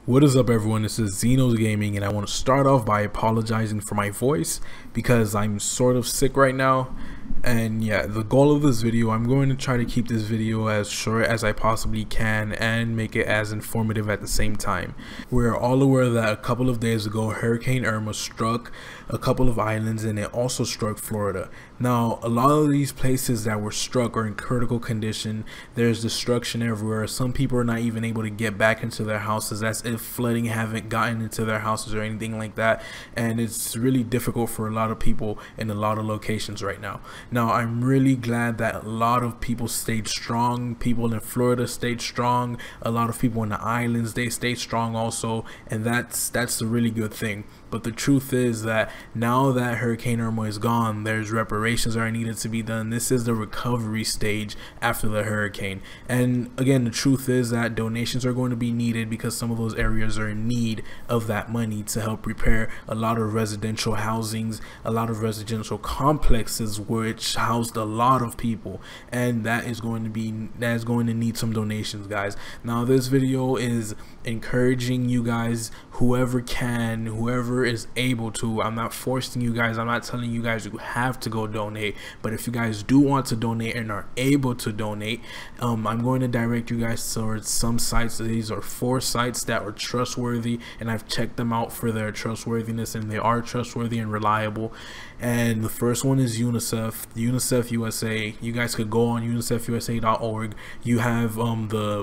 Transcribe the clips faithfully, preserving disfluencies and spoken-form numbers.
What is up, everyone? This is Xenos Gaming, and I want to start off by apologizing for my voice because I'm sort of sick right now. And yeah, the goal of this video, I'm going to try to keep this video as short as I possibly can and make it as informative at the same time. We're all aware that a couple of days ago, Hurricane Irma struck a couple of islands, and it also struck Florida. Now, a lot of these places that were struck are in critical condition. There's destruction everywhere. Some people are not even able to get back into their houses. That's if flooding haven't gotten into their houses or anything like that. And it's really difficult for a lot of people in a lot of locations right now. Now, I'm really glad that a lot of people stayed strong. People in Florida stayed strong. A lot of people in the islands, they stayed strong also. And that's that's a really good thing. But the truth is that now that Hurricane Irma is gone, there's reparations that are needed to be done. This is the recovery stage after the hurricane. And again, the truth is that donations are going to be needed because some of those areas are in need of that money to help repair a lot of residential housings, a lot of residential complexes which housed a lot of people. And that is going to be, that is going to need some donations, guys. Now, this video is encouraging you guys, whoever can, whoever is able to. I'm not forcing you guys. I'm not telling you guys you have to go donate, but if you guys do want to donate and are able to donate, um, I'm going to direct you guys towards some sites. These are four sites that are trustworthy, and I've checked them out for their trustworthiness, and they are trustworthy and reliable. And the first one is UNICEF, UNICEF U S A. You guys could go on unicef u s a dot org. You have um the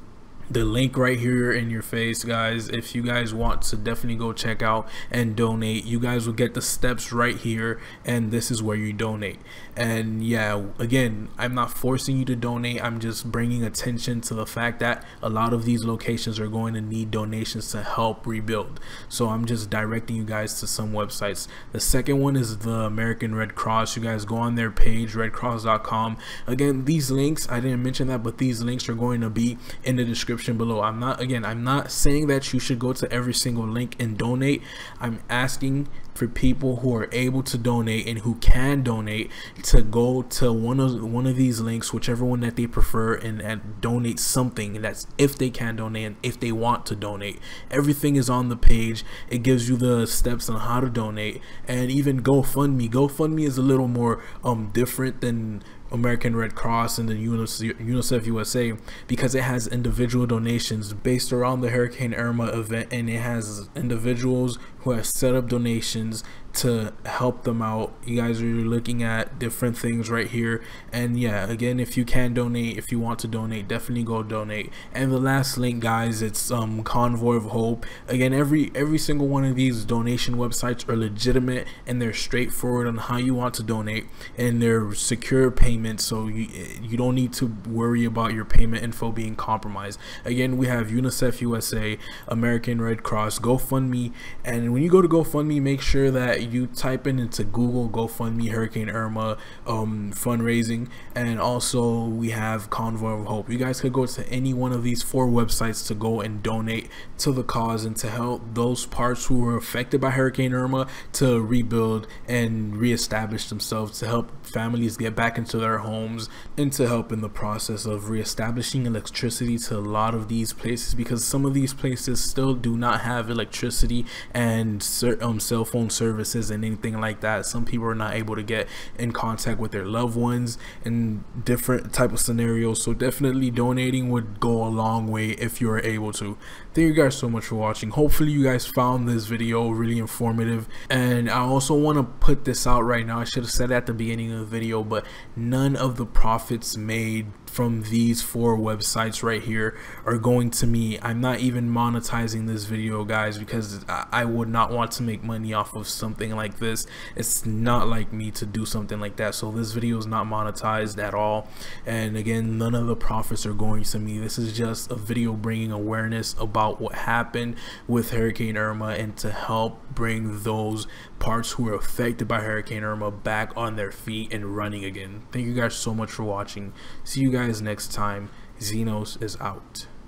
the link right here in your face, guys. If you guys want to definitely go check out and donate, you guys will get the steps right here, and this is where you donate. And yeah, again, I'm not forcing you to donate. I'm just bringing attention to the fact that a lot of these locations are going to need donations to help rebuild. So I'm just directing you guys to some websites. The second one is the American Red Cross. You guys go on their page, red cross dot com. Again, these links, I didn't mention that, but these links are going to be in the description below. I'm not again I'm not saying that you should go to every single link and donate. I'm asking for people who are able to donate and who can donate to go to one of one of these links, whichever one that they prefer, and, and donate something. That's if they can donate and if they want to donate. Everything is on the page. It gives you the steps on how to donate, and even GoFundMe. GoFundMe is a little more um different than American Red Cross and the UNICEF U S A because it has individual donations based around the Hurricane Irma event, and it has individuals who have set up donations to help them out. You guys are looking at different things right here. And yeah, again, if you can donate, if you want to donate, definitely go donate. And the last link, guys, it's um Convoy of Hope. Again, every every single one of these donation websites are legitimate, and they're straightforward on how you want to donate, and they're secure payments, so you you don't need to worry about your payment info being compromised. Again, we have UNICEF U S A, American Red Cross, GoFundMe. And when you go to GoFundMe, make sure that you type in into Google GoFundMe Hurricane Irma um, fundraising. And also we have Convoy of Hope. You guys could go to any one of these four websites to go and donate to the cause and to help those parts who were affected by Hurricane Irma to rebuild and reestablish themselves, to help families get back into their homes, and to help in the process of reestablishing electricity to a lot of these places, because some of these places still do not have electricity and um, cell phone services and anything like that. Some people are not able to get in contact with their loved ones in different type of scenarios. So definitely donating would go a long way if you are able to. Thank you guys so much for watching. Hopefully you guys found this video really informative. And I also want to put this out right now. I should have said it at the beginning of the video, but none of the profits made from these four websites right here are going to me. I'm not even monetizing this video, guys, because I would not want to make money off of something like this. It's not like me to do something like that. So this video is not monetized at all. And again, none of the profits are going to me. This is just a video bringing awareness about what happened with Hurricane Irma, and to help bring those parts who were affected by Hurricane Irma back on their feet and running again. Thank you guys so much for watching. See you guys next time. Xenos is out.